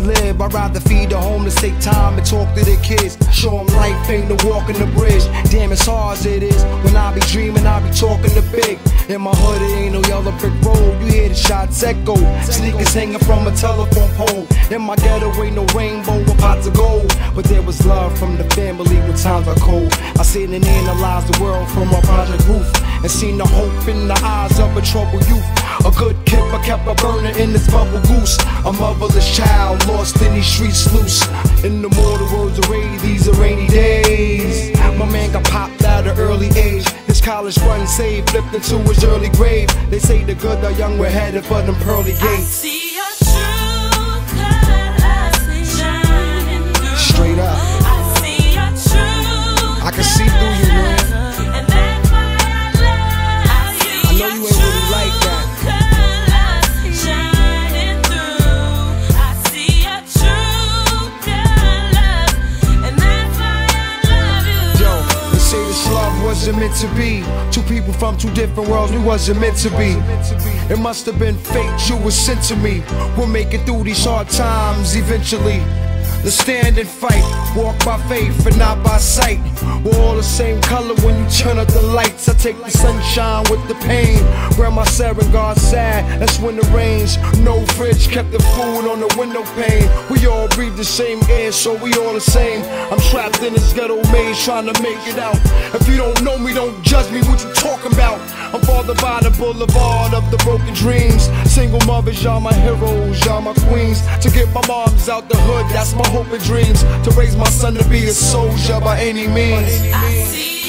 live. I'd rather feed the homeless, take time and talk to their kids. Show them life ain't no walking the bridge. Damn, it's hard as it is. When I be dreaming, I be talking to big. In my hood, it ain't no yellow brick road. You hear the shots echo. Sneakers hanging from a telephone pole. In my ghetto, ain't no rainbow or pots of gold. But there was love from the family when times are cold. I sit and analyze the world from a project roof, and seen the hope in the eyes of a troubled youth. A good kipper kept a burner in this bubble goose. A motherless child lost in these streets loose. In the mortal words of Ray, these are rainy days. My man got popped at an early age. His college fund saved, flipped into his early grave. They say the good, the young, we're headed for them pearly gates. I see your true colors shining through. Straight up, I see your true. I can see through you, man. And that's why I love you. I know you ain't really like that. Colors shining through. I see your true colors, and that's why I love you. Yo, they say this love wasn't meant to be. Two people from two different worlds, we wasn't meant to be. It must have been fate you were sent to me. We'll make it through these hard times eventually. Let's stand and fight, walk by faith and not by sight. We're all the same color when you turn up the lights. I take the sunshine with the pain. Grandma said when God sad, that's when it rains. No fridge, kept the food on the window pane. We all breathe the same air, so we all the same. I'm trapped in this ghetto maze trying to make it out. If you don't know me, don't judge me, what you talking about? I'm bothered by the boulevard of the broken dreams. Single mothers, y'all my heroes, y'all my queens. To get my moms out the hood, that's my hope and dreams. To raise my son to be a soldier by any means. I see